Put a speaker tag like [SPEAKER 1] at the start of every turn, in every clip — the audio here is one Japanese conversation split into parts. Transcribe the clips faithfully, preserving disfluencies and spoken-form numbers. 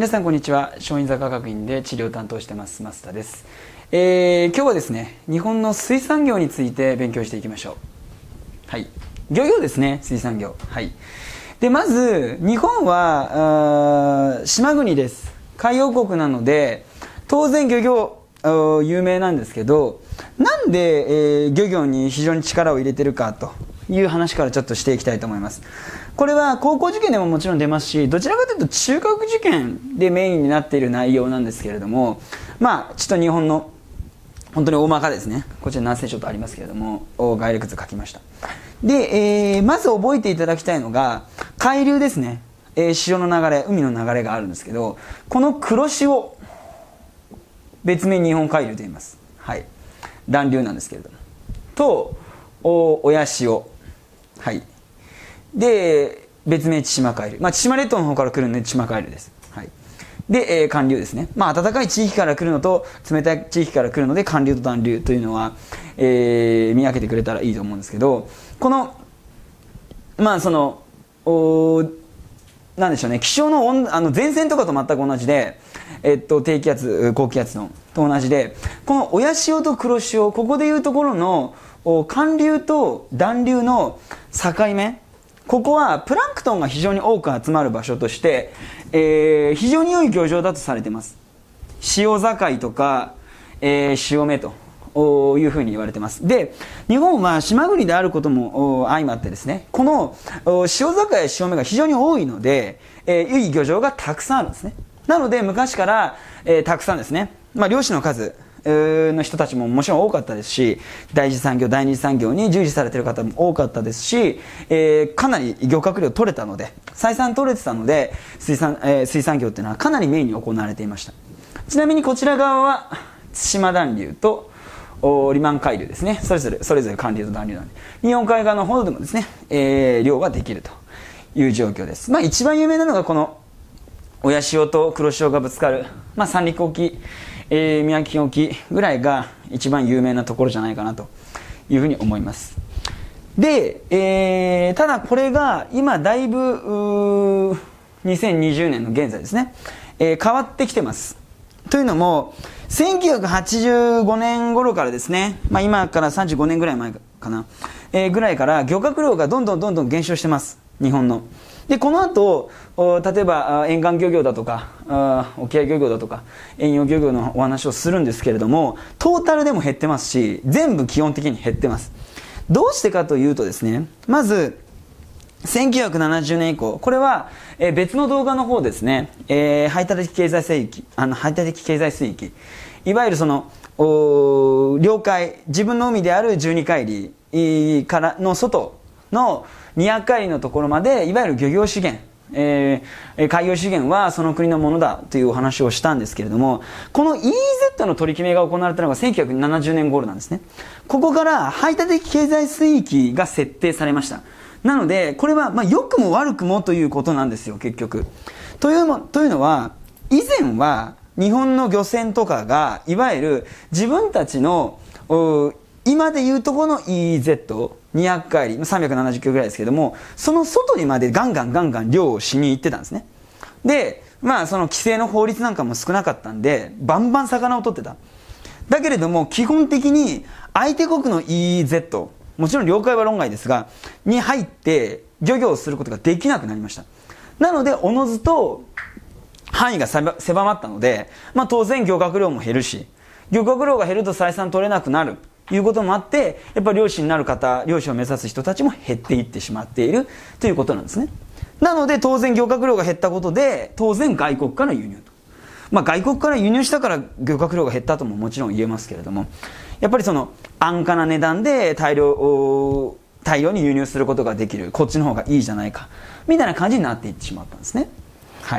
[SPEAKER 1] 皆さんこんにちは。松陰坂学院で治療を担当してます増田です。えー、今日はですね、日本の水産業について勉強していきましょう。はい、漁業ですね。水産業。はい。でまず日本はあ島国です。海洋国なので当然漁業有名なんですけど、なんで、えー、漁業に非常に力を入れてるかという話からちょっとしていきたいと思います。これは高校受験でももちろん出ますし、どちらかというと中学受験でメインになっている内容なんですけれども、まあちょっと日本の本当に大まかですね。こちら南西諸島ありますけれども、概略図書きました。で、えー、まず覚えていただきたいのが海流ですね。えー、潮の流れ、海の流れがあるんですけど、この黒潮、別名日本海流と言います。はい、暖流なんですけれども、とお親潮、はい、で別名千島海流、まあ、千島列島の方から来るので千島海流です。はい、で、えー、寒流ですね。まあ、暖かい地域から来るのと冷たい地域から来るので寒流と暖流というのは、えー、見分けてくれたらいいと思うんですけど、このまあそのおなんでしょうね、気象の温あの前線とかと全く同じで、えっと、低気圧高気圧のと同じで、この親潮と黒潮、ここでいうところの寒流と暖流の境目、ここはプランクトンが非常に多く集まる場所として、えー、非常に良い漁場だとされています。潮境とか、えー、潮目というふうに言われています。で、日本は島国であることも相まってですね、この潮境や潮目が非常に多いので、えー、良い漁場がたくさんあるんですね。なので昔から、えー、たくさんですね、まあ、漁師の数の人たちももちろん多かったですし、第一次産業第二次産業に従事されている方も多かったですし、えー、かなり漁獲量取れたので、採算取れてたので水産、えー、水産業っていうのはかなりメインに行われていました。ちなみにこちら側は対馬暖流とリマン海流ですね。それぞれそれぞれ寒流と暖流なんで、日本海側の方でもですね、えー、漁ができるという状況です。まあ、一番有名なのがこの親潮と黒潮がぶつかる、まあ、三陸沖、えー、宮城沖ぐらいが一番有名なところじゃないかなというふうに思います。で、えー、ただこれが今だいぶにせんにじゅうねんの現在ですね、えー、変わってきてます。というのもせんきゅうひゃくはちじゅうごねん頃からですね、まあ、今からさんじゅうごねんぐらい前かな、えー、ぐらいから漁獲量がどんどんどんどん減少してます、日本の。でこの後例えば沿岸漁業だとか沖合漁業だとか遠洋漁業のお話をするんですけれども、トータルでも減ってますし、全部基本的に減ってます。どうしてかというとですね、まずせんきゅうひゃくななじゅうねん以降、これは別の動画の方ですね、えー、排他的経済水域、あの排他的経済水域、いわゆるその領海、自分の海であるじゅうにかい里からの外のにひゃくかい里のところまで、いわゆる漁業資源、えー、海洋資源はその国のものだというお話をしたんですけれども、この イーゼット の取り決めが行われたのがせんきゅうひゃくななじゅうねん頃なんですね。ここから排他的経済水域が設定されました。なのでこれはまあ良くも悪くもということなんですよ、結局。というもというのは、以前は日本の漁船とかがいわゆる自分たちの今でいうところの イーゼット、にひゃくかい里、さんびゃくななじゅっキロぐらいですけども、その外にまでガンガンガンガン漁をしに行ってたんですね。で、まあその規制の法律なんかも少なかったんで、バンバン魚を取ってた。だけれども基本的に相手国の イーゼット、もちろん領海は論外ですがに入って漁業をすることができなくなりました。なのでおのずと範囲が狭まったので、まあ、当然漁獲量も減るし、漁獲量が減ると採算取れなくなるということもあって、やっぱり漁師になる方、漁師を目指す人たちも減っていってしまっているということなんですね。なので当然漁獲量が減ったことで、当然外国から輸入と、まあ、外国から輸入したから漁獲量が減ったとももちろん言えますけれども、やっぱりその安価な値段で大量大量に輸入することができる、こっちの方がいいじゃないかみたいな感じになっていってしまったんですね。はい。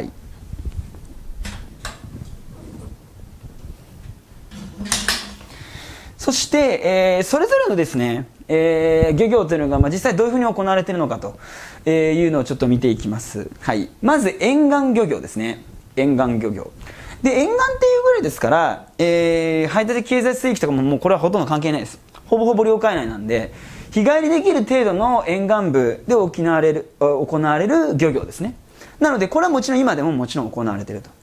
[SPEAKER 1] そして、えー、それぞれのですね、えー、漁業というのが、まあ、実際どういうふうに行われているのかというのをちょっと見ていきます。はい。まず沿岸漁業ですね。沿岸漁業で、沿岸っていうぐらいですから、えー、排他的経済水域とかももうこれはほとんど関係ないです。ほぼほぼ領海内なんで、日帰りできる程度の沿岸部で行われる行われる漁業ですね。なのでこれはもちろん今でももちろん行われていると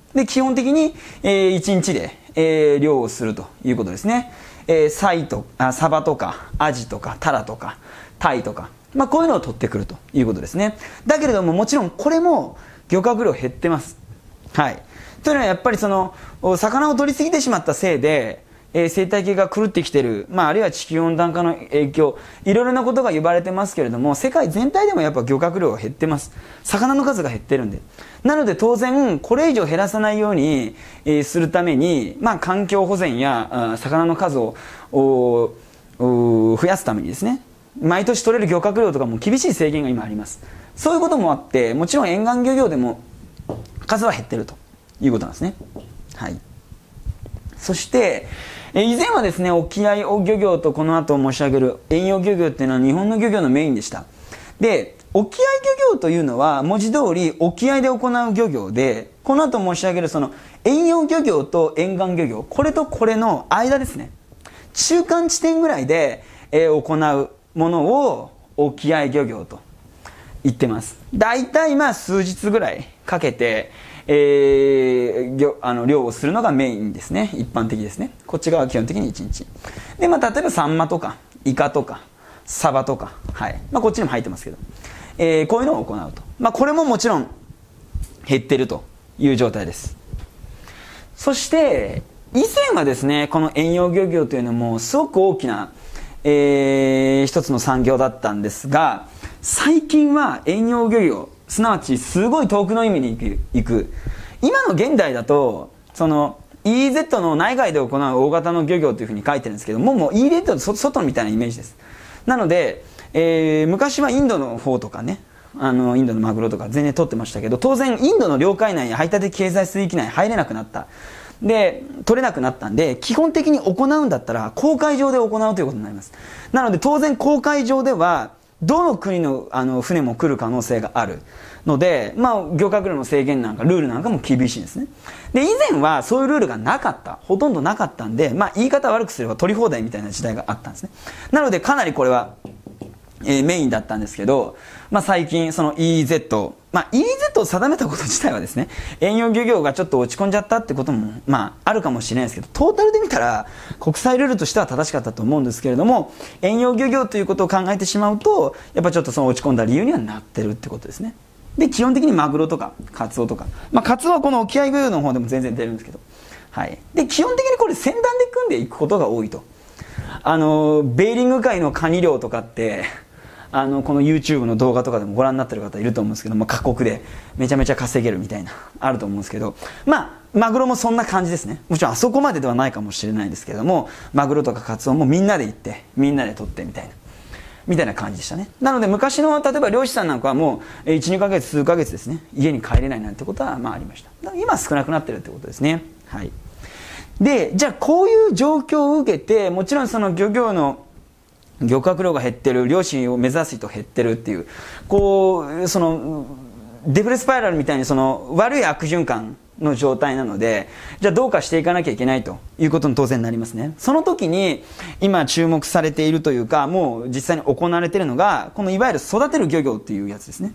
[SPEAKER 1] で、基本的に、えー、いちにちで、えー、漁をするということですね。えー、サイと、あ、サバとか、アジとか、タラとか、タイとか、まあ、こういうのを取ってくるということですね。だけれども、もちろんこれも漁獲量減ってます。はい。というのはやっぱりその、魚を取りすぎてしまったせいで、えー、生態系が狂ってきている、まあ、あるいは地球温暖化の影響、いろいろなことが言われてますけれども、世界全体でもやっぱ漁獲量が減ってます。魚の数が減ってるんで。なので当然、これ以上減らさないように、えー、するために、まあ、環境保全や、魚の数を増やすためにですね、毎年取れる漁獲量とかも厳しい制限が今あります。そういうこともあって、もちろん沿岸漁業でも数は減ってるということなんですね。はい。そして、以前はですね、沖合漁業とこの後申し上げる遠洋漁業っていうのは日本の漁業のメインでした。で、沖合漁業というのは文字通り沖合で行う漁業で、この後申し上げるその遠洋漁業と沿岸漁業、これとこれの間ですね。中間地点ぐらいで、えー、行うものを沖合漁業と言ってます。だいたいまあ数日ぐらいかけて、えー、あの漁をするのがメインですね。一般的ですね。こっち側は基本的にいちにちで、まあ、例えばサンマとかイカとかサバとか、はい、まあ、こっちにも入ってますけど、えー、こういうのを行うと、まあ、これももちろん減ってるという状態です。そして以前はですね、この遠洋漁業というのもすごく大きな、えー、一つの産業だったんですが、最近は遠洋漁業、すなわちすごい遠くの意味に行く、行く今の現代だとその イーイーゼット の内外で行う大型の漁業というふうに書いてるんですけども、もう イーイーゼット の外みたいなイメージです。なので、えー、昔はインドの方とかね、あのインドのマグロとか全然取ってましたけど、当然インドの領海内や排他的経済水域内に入れなくなった。で、取れなくなったんで、基本的に行うんだったら公海上で行うということになります。なので当然公海上ではどの国の、あの船も来る可能性があるので、まあ、漁獲量の制限なんかルールなんかも厳しいですね。で、以前はそういうルールがなかった、ほとんどなかったんで、まあ、言い方悪くすれば取り放題みたいな時代があったんですね。なのでかなりこれは、えー、メインだったんですけど、まあ、最近その イーイーゼット、まあ、イーイーゼット を定めたこと自体はですね、遠洋漁業がちょっと落ち込んじゃったってことも、まあ、あるかもしれないですけど、トータルで見たら国際ルールとしては正しかったと思うんですけれども、遠洋漁業ということを考えてしまうと、やっぱちょっとその落ち込んだ理由にはなってるってことですね。で、基本的にマグロとかカツオとか、まあ、カツオはこの沖合漁業の方でも全然出るんですけど、はい。で、基本的にこれ船団で組んでいくことが多いと。あのベーリング海のカニ漁とかってあのこの YouTube の動画とかでもご覧になってる方いると思うんですけども、過酷でめちゃめちゃ稼げるみたいなあると思うんですけど、まあマグロもそんな感じですね。もちろんあそこまでではないかもしれないですけれども、マグロとかカツオもみんなで行ってみんなで取ってみたいなみたいな感じでしたね。なので昔の例えば漁師さんなんかはもう いちにかげつ数ヶ月ですね、家に帰れないなんてことはまあありました。だから今は少なくなってるってことですね。はい。で、じゃあこういう状況を受けて、もちろんその漁業の漁獲量が減ってる、漁師を目指す人減ってるっていう、こうそのデフレスパイラルみたいにその悪い悪循環の状態なので、じゃあどうかしていかなきゃいけないということに当然なりますね。その時に今注目されているというか、もう実際に行われているのがこのいわゆる育てる漁業っていうやつですね。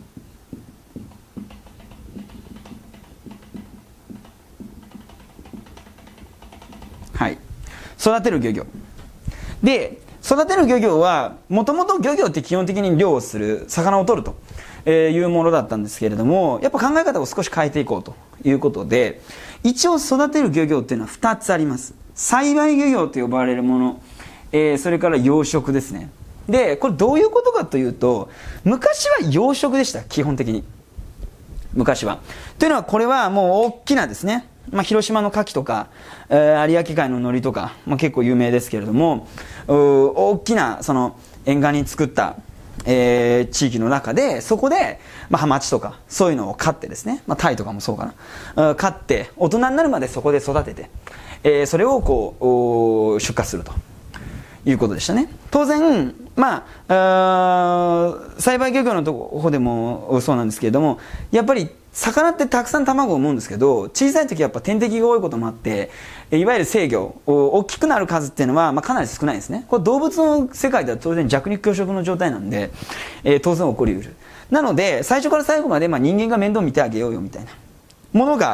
[SPEAKER 1] はい、育てる漁業で、育てる漁業はもともと漁業って基本的に漁をする、魚を取るというものだったんですけれども、やっぱ考え方を少し変えていこうということで、一応育てる漁業っていうのはふたつあります。栽培漁業と呼ばれるもの、えー、それから養殖ですね。でこれどういうことかというと、昔は養殖でした、基本的に昔は。というのはこれはもう大きなですね、まあ、広島の牡蠣とか、えー、有明海の海苔とか、まあ、結構有名ですけれども、大きなその沿岸に作った、えー、地域の中で、そこで、まあ、ハマチとかそういうのを飼ってですね、まあ、タイとかもそうかな、飼って大人になるまでそこで育てて、えー、それをこう出荷するということでしたね。当然、まあ、あ栽培漁業のところでもそうなんですけれども、やっぱり魚ってたくさん卵を産むんですけど、小さい時はやっぱ天敵が多いこともあって、いわゆる成魚、大きくなる数っていうのは、まあ、かなり少ないですね。これ動物の世界では当然弱肉強食の状態なんで、えー、当然起こりうる。なので最初から最後まで、まあ、人間が面倒見てあげようよみたいなものが、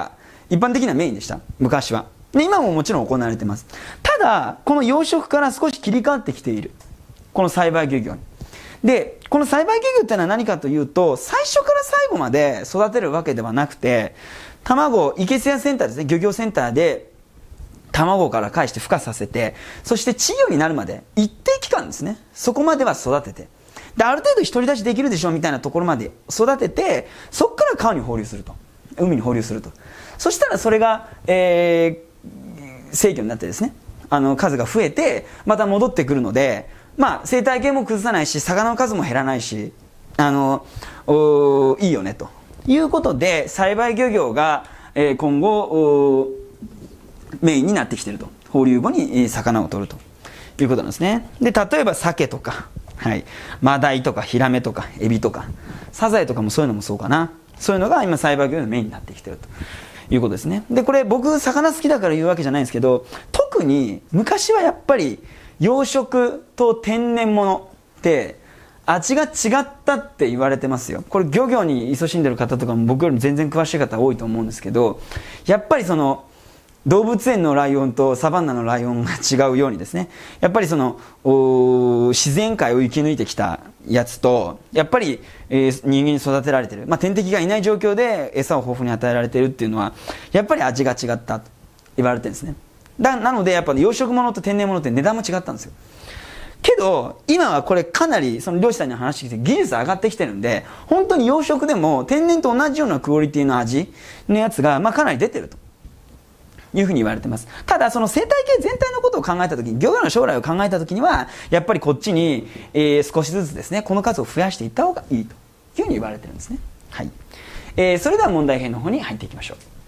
[SPEAKER 1] 一般的なメインでした、昔は。で、今ももちろん行われてます。ただ、この養殖から少し切り替わってきている。この栽培漁業に。で、この栽培漁業ってのは何かというと、最初から最後まで育てるわけではなくて、卵、生けすやセンターですね、漁業センターで、卵から返して孵化させて、そして稚魚になるまで、一定期間ですね、そこまでは育てて、で、ある程度独り立ちできるでしょうみたいなところまで育てて、そこから川に放流すると。海に放流すると。そしたらそれが、えー、成魚になってですね、あの、数が増えて、また戻ってくるので、まあ、生態系も崩さないし、魚の数も減らないし、あの、いいよね、ということで、栽培漁業が、えー、今後、メインになってきていると。放流後に魚を取るということなんですね。で、例えば鮭とか、はい、マダイとかヒラメとかエビとかサザエとかもそういうのもそうかな、そういうのが今栽培漁業のメインになってきているということですね。で、これ僕魚好きだから言うわけじゃないんですけど、特に昔はやっぱり養殖と天然物って味が違ったって言われてますよ。これ漁業に勤しんでる方とかも僕よりも全然詳しい方多いと思うんですけど、やっぱりその動物園のライオンとサバンナのライオンが違うようにですね、やっぱりその自然界を生き抜いてきたやつと、やっぱり、えー、人間に育てられてる、まあ、天敵がいない状況で餌を豊富に与えられてるっていうのはやっぱり味が違ったと言われてるんですね。だなのでやっぱり養殖物と天然物って値段も違ったんですよ。けど今はこれかなりその漁師さんに話してきて技術上がってきてるんで、本当に養殖でも天然と同じようなクオリティの味のやつが、まあ、かなり出てるというふうに言われてます。ただその生態系全体のことを考えたときに、漁業の将来を考えたときにはやっぱりこっちに、えー、少しずつですねこの数を増やしていった方がいいというふうに言われてるんですね。はい、えー、それでは問題編の方に入っていきましょう。